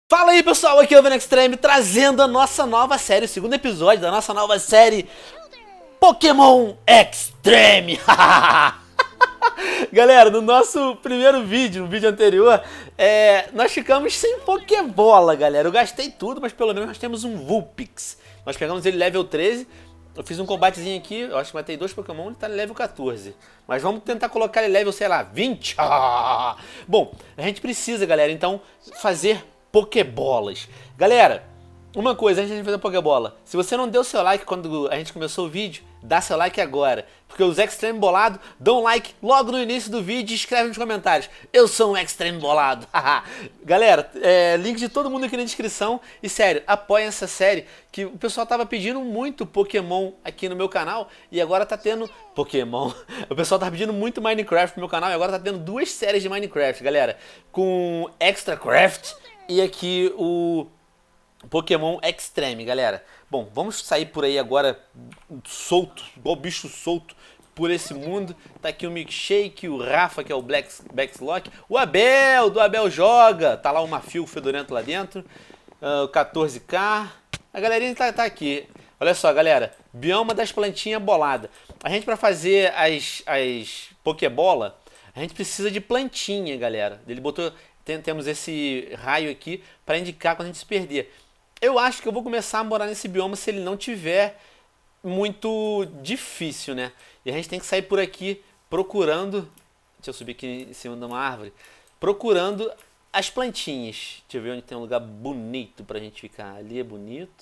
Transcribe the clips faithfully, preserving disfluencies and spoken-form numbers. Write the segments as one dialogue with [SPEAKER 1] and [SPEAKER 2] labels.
[SPEAKER 1] Fala aí pessoal, aqui é o Venom Extreme trazendo a nossa nova série, o segundo episódio da nossa nova série Pokémon Extreme. Galera, no nosso primeiro vídeo, no vídeo anterior, é, nós ficamos sem Pokébola, galera. Eu gastei tudo, mas pelo menos nós temos um Vulpix. Nós pegamos ele level treze, eu fiz um combatezinho aqui, eu acho que matei dois Pokémon, ele tá level quatorze. Mas vamos tentar colocar ele level, sei lá, vinte. Bom, a gente precisa, galera, então, fazer Pokébolas. Galera, uma coisa antes de fazer Pokébola. Se você não deu seu like quando a gente começou o vídeo, dá seu like agora. Porque os Extreme Bolado dão um like logo no início do vídeo e escreve nos comentários: eu sou um Extreme Bolado. Galera, é, link de todo mundo aqui na descrição. E sério, apoiem essa série, que o pessoal tava pedindo muito Pokémon aqui no meu canal. E agora tá tendo Pokémon. O pessoal tava pedindo muito Minecraft no meu canal. E agora tá tendo duas séries de Minecraft, galera. Com Extra Craft e aqui o Pokémon Extreme, galera. Bom, vamos sair por aí agora solto, igual bicho solto por esse mundo. Tá aqui o Milkshake, o Rafa, que é o Black Backslock, o Abel, do Abel Joga. Tá lá o Mafio fedorento lá dentro. Uh, o quatorze K. A galerinha tá, tá aqui. Olha só, galera. Bioma das plantinhas bolada. A gente, pra fazer as, as Pokébola, a gente precisa de plantinha, galera. Ele botou... Temos esse raio aqui para indicar quando a gente se perder. Eu acho que eu vou começar a morar nesse bioma se ele não tiver muito difícil, né? E a gente tem que sair por aqui procurando... Deixa eu subir aqui em cima de uma árvore. Procurando as plantinhas. Deixa eu ver onde tem um lugar bonito pra gente ficar. Ali é bonito.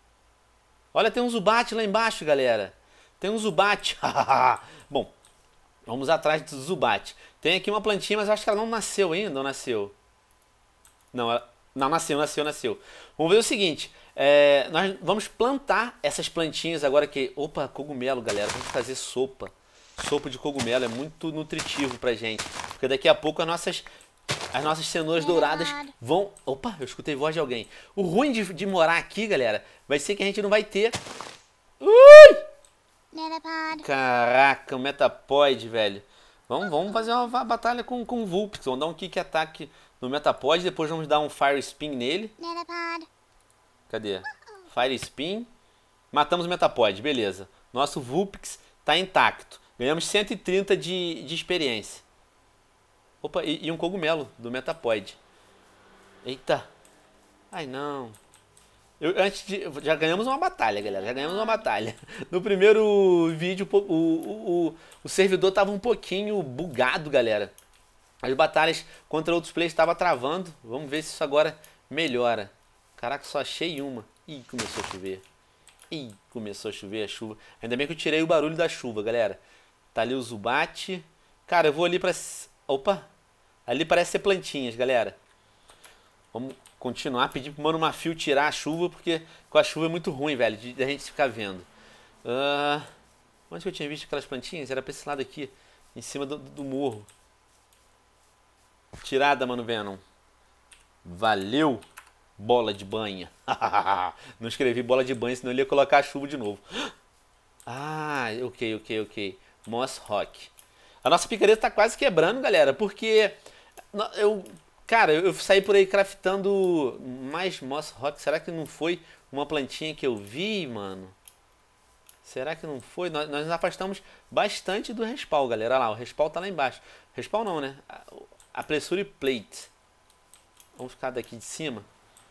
[SPEAKER 1] Olha, tem um Zubat lá embaixo, galera. Tem um Zubat. Bom, vamos atrás do Zubat. Tem aqui uma plantinha, mas eu acho que ela não nasceu ainda, ou nasceu? Não, ela... não, nasceu, nasceu, nasceu. Vamos ver o seguinte, é... nós vamos plantar essas plantinhas agora que... Opa, cogumelo, galera, vamos fazer sopa. Sopa de cogumelo é muito nutritivo pra gente. Porque daqui a pouco as nossas, as nossas cenouras douradas vão... Opa, eu escutei voz de alguém. O ruim de, de morar aqui, galera, vai ser que a gente não vai ter... Ui! Caraca, o Metapod, velho. Vamos, vamos fazer uma, uma batalha com, com o Vulpix. Vamos dar um kick ataque no Metapod. Depois vamos dar um Fire Spin nele. Cadê? Fire Spin. Matamos o Metapod, beleza. Nosso Vulpix tá intacto. Ganhamos cento e trinta de, de experiência. Opa, e, e um cogumelo do Metapod. Eita. Ai, não. Eu, antes de, já ganhamos uma batalha, galera. Já ganhamos uma batalha. No primeiro vídeo, o, o, o, o servidor tava um pouquinho bugado, galera. As batalhas contra outros players estavam travando. Vamos ver se isso agora melhora. Caraca, só achei uma. Ih, começou a chover. Ih, começou a chover a chuva. Ainda bem que eu tirei o barulho da chuva, galera. Tá ali o Zubat. Cara, eu vou ali pra... Opa! Ali parece ser plantinhas, galera. Vamos continuar, pedir pro Mano Mafio tirar a chuva, porque com a chuva é muito ruim, velho, de, de a gente ficar vendo. Uh, onde que eu tinha visto aquelas plantinhas? Era pra esse lado aqui, em cima do, do morro. Tirada, Mano Venom. Valeu, bola de banha. Não escrevi bola de banha, senão ele ia colocar a chuva de novo. Ah, ok, ok, ok. Moss Rock. A nossa picareta tá quase quebrando, galera, porque eu... Cara, eu saí por aí craftando mais Moss Rock. Será que não foi uma plantinha que eu vi, mano? Será que não foi? Nós, nós nos afastamos bastante do respawn, galera. Olha lá, o respawn tá lá embaixo. Respawn não, né? A, a Pressure Plate. Vamos ficar daqui de cima.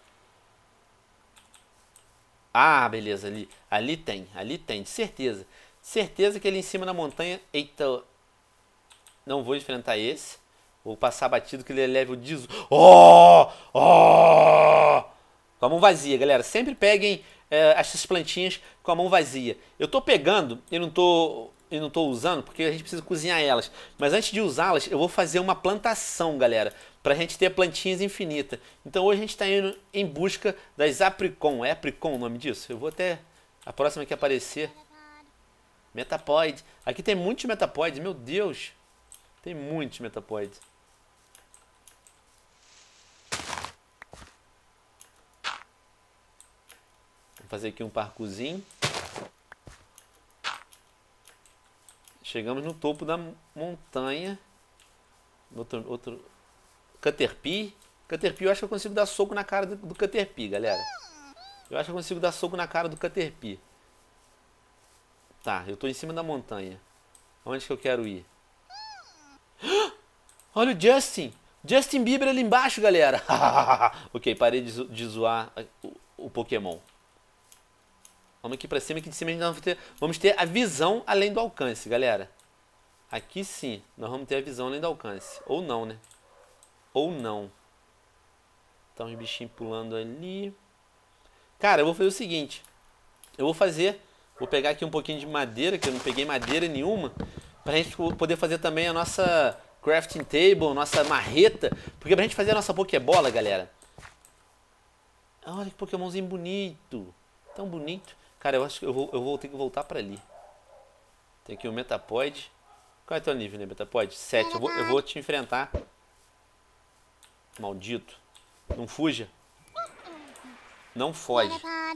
[SPEAKER 1] Ah, beleza. Ali, ali tem, ali tem, de certeza. Certeza que ali em cima da montanha... Eita, não vou enfrentar esse. Vou passar batido que ele é level dezoito. Oh! Oh! Com a mão vazia, galera. Sempre peguem é, essas plantinhas com a mão vazia. Eu tô pegando e não tô, e não tô usando porque a gente precisa cozinhar elas. Mas antes de usá-las, eu vou fazer uma plantação, galera. Pra gente ter plantinhas infinitas. Então hoje a gente tá indo em busca das Apricon. É Apricon o nome disso? Eu vou até... A próxima que aparecer. Metapod. Aqui tem muitos Metapods, meu Deus. Tem muitos Metapods. Fazer aqui um parkourzinho. Chegamos no topo da montanha. Outro, outro Caterpie. Caterpie, eu acho que eu consigo dar soco na cara do, do Caterpie, galera. Eu acho que eu consigo dar soco na cara do Caterpie. Tá, eu tô em cima da montanha. Onde que eu quero ir? Olha o Justin! Justin Bieber ali embaixo, galera! Ok, parei de, zo de zoar o, o Pokémon. Vamos aqui pra cima, aqui de cima a gente vai ter, vamos ter a visão além do alcance, galera. Aqui sim, nós vamos ter a visão além do alcance. Ou não, né? Ou não. Tá uns bichinhos pulando ali. Cara, eu vou fazer o seguinte. Eu vou fazer... Vou pegar aqui um pouquinho de madeira, que eu não peguei madeira nenhuma. Pra gente poder fazer também a nossa crafting table, nossa marreta. Porque pra gente fazer a nossa Pokébola, galera. Olha que Pokémonzinho bonito. Tão bonito. Cara, eu acho que eu vou, eu vou ter que voltar pra ali. Tem aqui o Metapod. Qual é o teu nível, né, Metapod? sete. Eu vou, eu vou te enfrentar. Maldito. Não fuja. Não foge.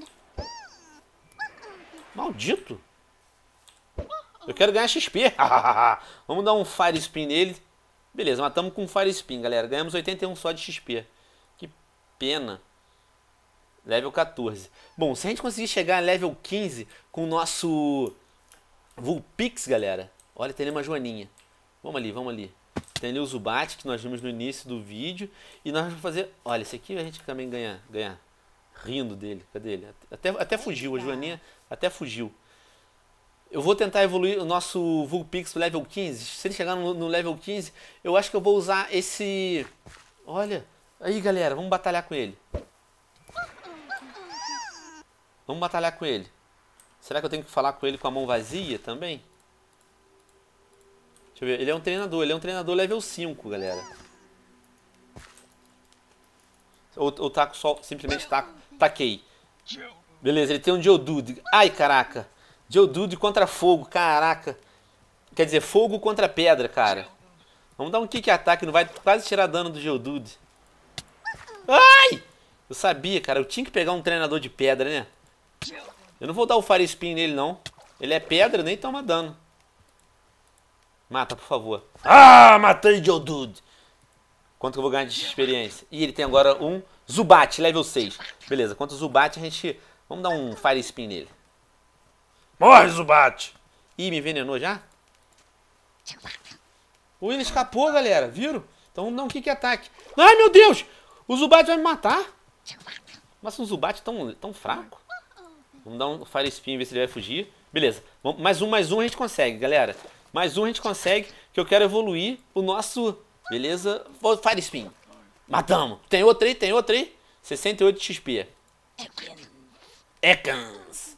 [SPEAKER 1] Maldito. Eu quero ganhar X P. Vamos dar um Fire Spin nele. Beleza, matamos com um Fire Spin, galera. Ganhamos oitenta e um só de X P. Que pena. Level quatorze. Bom, se a gente conseguir chegar a level quinze com o nosso Vulpix, galera. Olha, tem ali uma joaninha. Vamos ali, vamos ali. Tem ali o Zubat, que nós vimos no início do vídeo. E nós vamos fazer... Olha, esse aqui a gente também ganha... ganha rindo dele. Cadê ele? Até, até fugiu, a joaninha até fugiu. Eu vou tentar evoluir o nosso Vulpix pro level quinze. Se ele chegar no, no level quinze, eu acho que eu vou usar esse... Olha, aí galera, vamos batalhar com ele. Vamos batalhar com ele. Será que eu tenho que falar com ele com a mão vazia também? Deixa eu ver, ele é um treinador, ele é um treinador level cinco, galera. Ou, ou taco só, simplesmente taco, taquei. Beleza, ele tem um Geodude. Ai, caraca. Geodude contra fogo, caraca. Quer dizer, fogo contra pedra, cara. Vamos dar um kick ataque, não vai quase tirar dano do Geodude. Ai! Eu sabia, cara, eu tinha que pegar um treinador de pedra, né? Eu não vou dar o Fire Spin nele, não. Ele é pedra, nem toma dano. Mata, por favor. Ah, matei o Geodude. Quanto que eu vou ganhar de experiência? E ele tem agora um Zubat, level seis. Beleza, quanto o Zubat a gente... Vamos dar um Fire Spin nele. Morre, Zubat! Ih, me envenenou já? Ui, ele escapou, galera. Viram? Então vamos dar um kick ataque. Ai, meu Deus! O Zubat vai me matar. Mas um Zubat tão, tão fraco. Vamos dar um Fire Spin, ver se ele vai fugir. Beleza. Vamos, mais um, mais um a gente consegue, galera. Mais um a gente consegue, que eu quero evoluir o nosso... Beleza? Fire Spin. Matamos. Tem outro aí, tem outro aí. sessenta e oito de X P. Ekans.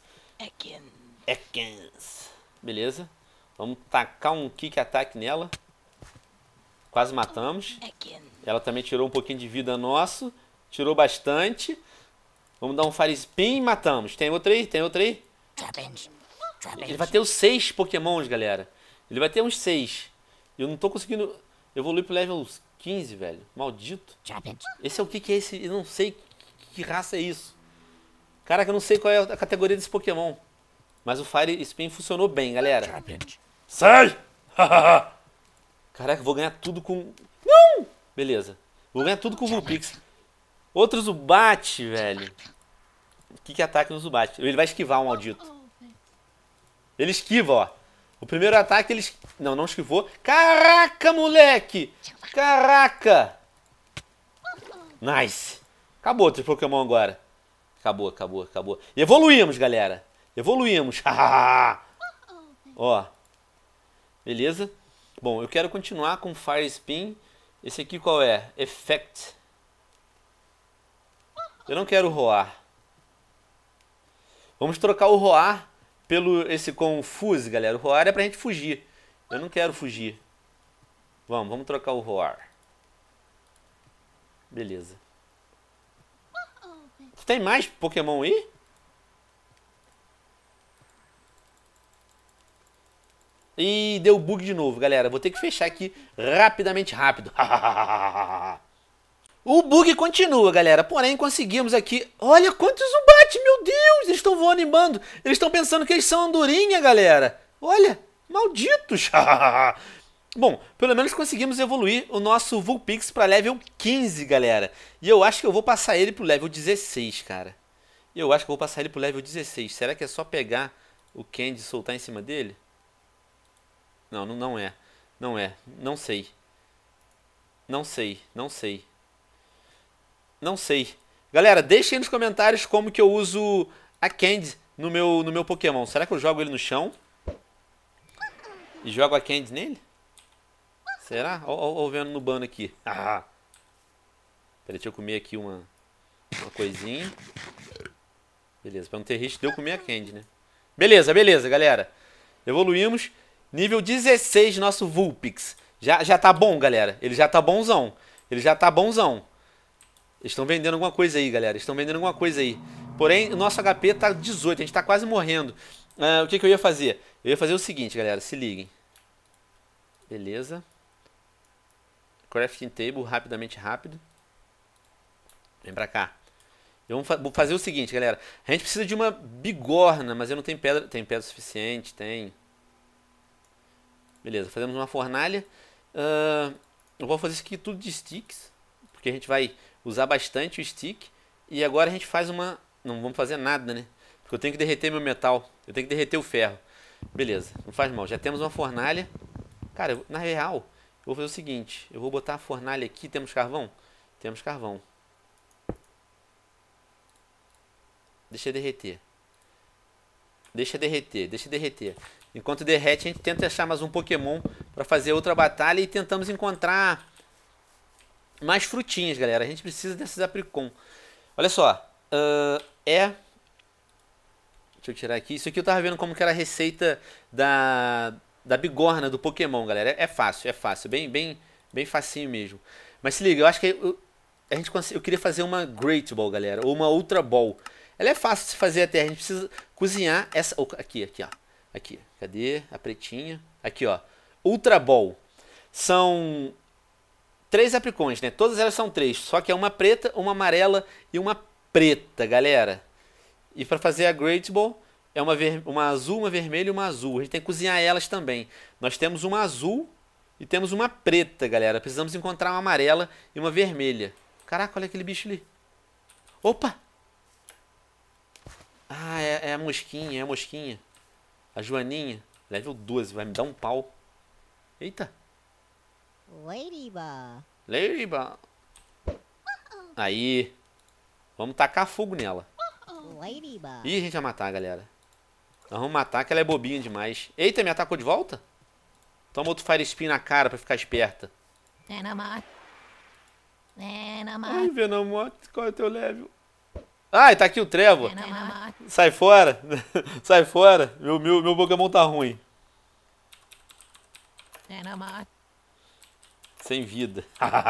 [SPEAKER 1] Ekans. Beleza. Vamos tacar um kick ataque nela. Quase matamos. Ela também tirou um pouquinho de vida nosso. Tirou bastante. Vamos dar um Fire Spin e matamos. Tem outro aí? Tem outro aí? Ele vai ter os seis Pokémons, galera. Ele vai ter uns seis. Eu não tô conseguindo evoluir pro level quinze, velho. Maldito. Esse é o que que é esse? Eu não sei que raça é isso. Caraca, eu não sei qual é a categoria desse Pokémon. Mas o Fire Spin funcionou bem, galera. Sai! Caraca, eu vou ganhar tudo com... Não! Beleza. Vou ganhar tudo com o Vulpix. Outro Zubat, velho. Que que ataque no Zubat? Ele vai esquivar, um maldito. Ele esquiva, ó. O primeiro ataque ele... Não, não esquivou. Caraca, moleque! Caraca! Nice. Acabou outro Pokémon agora. Acabou, acabou, acabou. Evoluímos, galera. Evoluímos. Ó. Beleza. Bom, eu quero continuar com Fire Spin. Esse aqui qual é? Effect. Eu não quero roar. Vamos trocar o roar pelo esse Confuse, galera. O roar é pra gente fugir. Eu não quero fugir. Vamos, vamos trocar o roar. Beleza. Tem mais Pokémon aí? E deu bug de novo, galera. Vou ter que fechar aqui rapidamente, rápido. O bug continua, galera. Porém, conseguimos aqui... Olha quantos Zubat, meu Deus! Eles estão voando em bando. Eles estão pensando que eles são andorinha, galera. Olha, malditos. Bom, pelo menos conseguimos evoluir o nosso Vulpix para level quinze, galera. E eu acho que eu vou passar ele pro level dezesseis, cara. Eu acho que eu vou passar ele pro level dezesseis. Será que é só pegar o Candy e soltar em cima dele? Não, não, não é. Não é. Não sei. Não sei. Não sei. Não sei. Galera, deixem aí nos comentários como que eu uso a Candy no meu, no meu Pokémon. Será que eu jogo ele no chão? E jogo a Candy nele? Será? Olha o vendo no bando aqui. Ah. Peraí, deixa eu comer aqui uma, uma coisinha. Beleza, pra não ter risco de eu comer a Candy, né? Beleza, beleza, galera. Evoluímos. Nível dezesseis nosso Vulpix. Já, já tá bom, galera. Ele já tá bonzão. Ele já tá bonzão. Eles estão vendendo alguma coisa aí, galera. Eles estão vendendo alguma coisa aí. Porém, o nosso H P tá dezoito. A gente tá quase morrendo. Uh, o que, que eu ia fazer? Eu ia fazer o seguinte, galera. Se liguem. Beleza. Crafting table, rapidamente rápido. Vem pra cá. Eu vou fazer o seguinte, galera. A gente precisa de uma bigorna, mas eu não tenho pedra. Tem pedra suficiente, tem. Beleza, fazemos uma fornalha. Uh, eu vou fazer isso aqui tudo de sticks, porque a gente vai usar bastante o stick. E agora a gente faz uma... Não vamos fazer nada, né? Porque eu tenho que derreter meu metal. Eu tenho que derreter o ferro. Beleza, não faz mal. Já temos uma fornalha. Cara, eu, na real, eu vou fazer o seguinte. Eu vou botar a fornalha aqui. Temos carvão? Temos carvão. Deixa derreter. Deixa derreter, deixa derreter. Enquanto derrete, a gente tenta achar mais um Pokémon para fazer outra batalha e tentamos encontrar mais frutinhas, galera. A gente precisa desses apricom. Olha só, uh, é... Deixa eu tirar aqui. Isso aqui eu tava vendo como que era a receita da, da bigorna do Pokémon, galera. É, é fácil, é fácil. Bem, bem, bem facinho mesmo. Mas se liga, eu acho que eu, a gente cons... eu queria fazer uma Great Ball, galera. Ou uma Ultra Ball. Ela é fácil de se fazer até. A gente precisa cozinhar essa... Oh, aqui, aqui, ó. Aqui. Cadê a pretinha? Aqui, ó. Ultra Ball. São três apricões, né? Todas elas são três. Só que é uma preta, uma amarela e uma preta, galera. E para fazer a Great Ball, é uma, ver... uma azul, uma vermelha e uma azul. A gente tem que cozinhar elas também. Nós temos uma azul e temos uma preta, galera. Precisamos encontrar uma amarela e uma vermelha. Caraca, olha aquele bicho ali. Opa! Ah, é, é a mosquinha, é a mosquinha. A Joaninha, level doze, vai me dar um pau. Eita.
[SPEAKER 2] Ladybug.
[SPEAKER 1] Ladybug. Aí. Vamos tacar fogo nela.
[SPEAKER 2] Ladybug.
[SPEAKER 1] Ih, a gente vai matar, galera. Nós vamos matar, que ela é bobinha demais. Eita, me atacou de volta? Toma outro Fire Spin na cara pra ficar esperta.
[SPEAKER 2] Venomoth. Venomoth.
[SPEAKER 1] Ai, Venomoth, qual é o teu level? Ai, tá aqui o Trevor.
[SPEAKER 2] Venomoth.
[SPEAKER 1] Sai fora. Sai fora. Meu, meu, meu Pokémon tá ruim.
[SPEAKER 2] Venomoth.
[SPEAKER 1] Sem vida.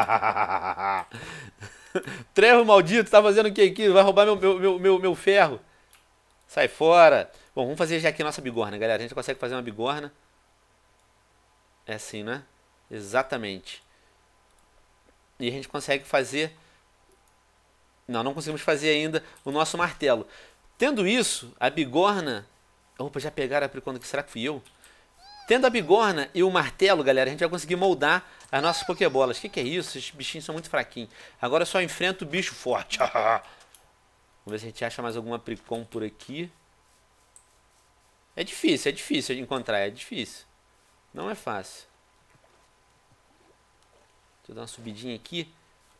[SPEAKER 1] Trevor maldito, tá fazendo o que aqui? Vai roubar meu, meu, meu, meu, meu ferro. Sai fora. Bom, vamos fazer já aqui nossa bigorna, galera. A gente consegue fazer uma bigorna. É assim, né? Exatamente. E a gente consegue fazer... Não, não conseguimos fazer ainda o nosso martelo. Tendo isso, a bigorna... Opa, já pegaram a apricona aqui. Será que fui eu? Tendo a bigorna e o martelo, galera, a gente vai conseguir moldar as nossas pokébolas. O que, que é isso? Esses bichinhos são muito fraquinhos. Agora eu só enfrento o bicho forte. Vamos ver se a gente acha mais algum apricom por aqui. É difícil, é difícil de encontrar. É difícil. Não é fácil. Deixa eu dar uma subidinha aqui.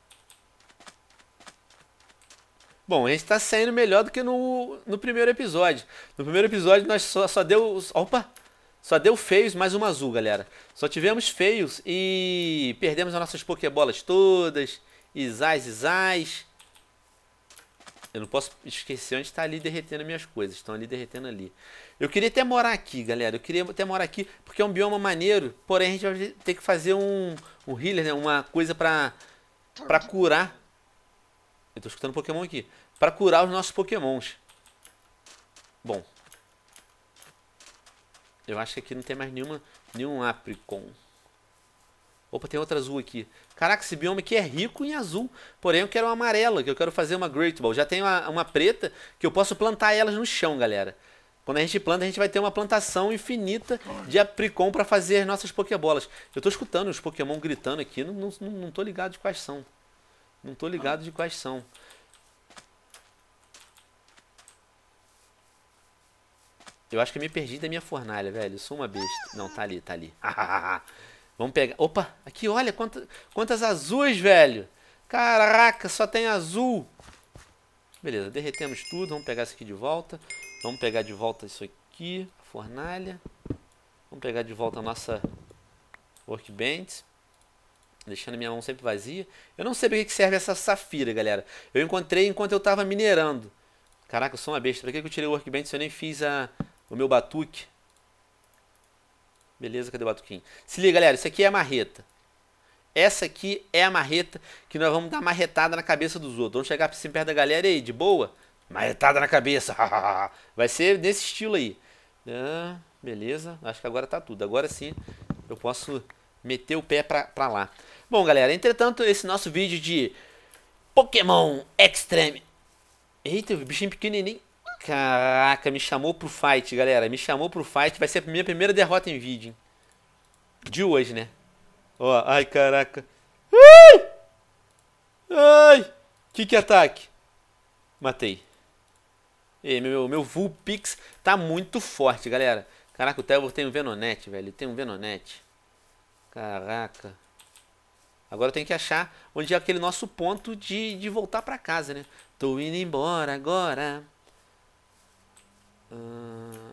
[SPEAKER 1] Bom, a gente tá saindo melhor do que no, no primeiro episódio. No primeiro episódio nós só, só deu... Opa! Só deu feios mais uma azul, galera. Só tivemos feios e perdemos as nossas pokébolas todas. Isais, isais. Eu não posso esquecer onde está ali derretendo minhas coisas. Estão ali derretendo ali. Eu queria até morar aqui, galera. Eu queria até morar aqui porque é um bioma maneiro. Porém, a gente vai ter que fazer um, um healer, né? Uma coisa pra, pra curar. Eu tô escutando Pokémon aqui. Pra curar os nossos Pokémons. Bom. Eu acho que aqui não tem mais nenhuma, nenhum apricom. Opa, tem outra azul aqui. Caraca, esse bioma aqui é rico em azul. Porém, eu quero uma amarela, que eu quero fazer uma Great Ball. Já tenho uma, uma preta, que eu posso plantar elas no chão, galera. Quando a gente planta, a gente vai ter uma plantação infinita de apricom pra fazer nossas pokebolas. Eu tô escutando os Pokémon gritando aqui, não, não, não tô ligado de quais são. Não tô ligado de quais são. Eu acho que eu me perdi da minha fornalha, velho. Eu sou uma besta. Não, tá ali, tá ali. Vamos pegar. Opa, aqui, olha quantas, quantas azuis, velho. Caraca, só tem azul. Beleza, derretemos tudo. Vamos pegar isso aqui de volta. Vamos pegar de volta isso aqui. A fornalha. Vamos pegar de volta a nossa workbench. Deixando minha mão sempre vazia. Eu não sei para que serve essa safira, galera. Eu encontrei enquanto eu tava minerando. Caraca, eu sou uma besta. Pra que eu tirei o workbench se eu nem fiz a, o meu batuque? Beleza, cadê o batuquinho? Se liga, galera. Isso aqui é a marreta. Essa aqui é a marreta que nós vamos dar marretada na cabeça dos outros. Vamos chegar assim perto da galera e aí, de boa? Marretada na cabeça. Vai ser desse estilo aí. Ah, beleza. Acho que agora tá tudo. Agora sim eu posso meter o pé pra, pra lá. Bom, galera. Entretanto, esse nosso vídeo de Pokémon Extreme. Eita, o bichinho pequenininho. Caraca, me chamou pro fight, galera. Me chamou pro fight. Vai ser a minha primeira derrota em vídeo, hein? De hoje, né? Ó, ai, caraca. Ai! Ai! Que que ataque? Matei. E meu, meu Vulpix tá muito forte, galera. Caraca, o Trevor tem um Venonete, velho. Tem um Venonete. Caraca. Agora eu tenho que achar onde é aquele nosso ponto de, de voltar pra casa, né? Tô indo embora agora. Hum...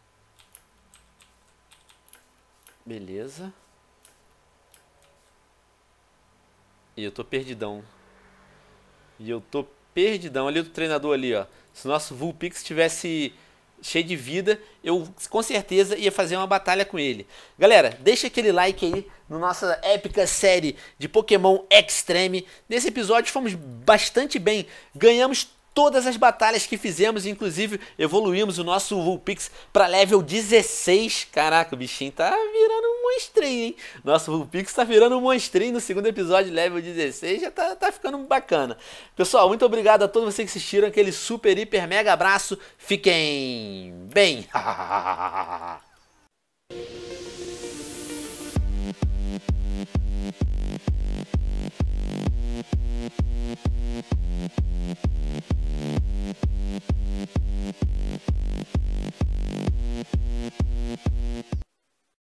[SPEAKER 1] Beleza. E eu tô perdidão. E eu tô perdidão. Ali o treinador ali, ó. Se o nosso Vulpix tivesse cheio de vida, eu com certeza ia fazer uma batalha com ele. Galera, deixa aquele like aí na nossa épica série de Pokémon Extreme. Nesse episódio fomos bastante bem. Ganhamos todas as batalhas que fizemos, inclusive evoluímos o nosso Vulpix para level dezesseis. Caraca, o bichinho tá virando um monstrinho, hein? Nosso Vulpix tá virando um monstrinho no segundo episódio, level dezesseis, já tá, tá ficando bacana. Pessoal, muito obrigado a todos vocês que assistiram, aquele super, hiper, mega abraço. Fiquem bem!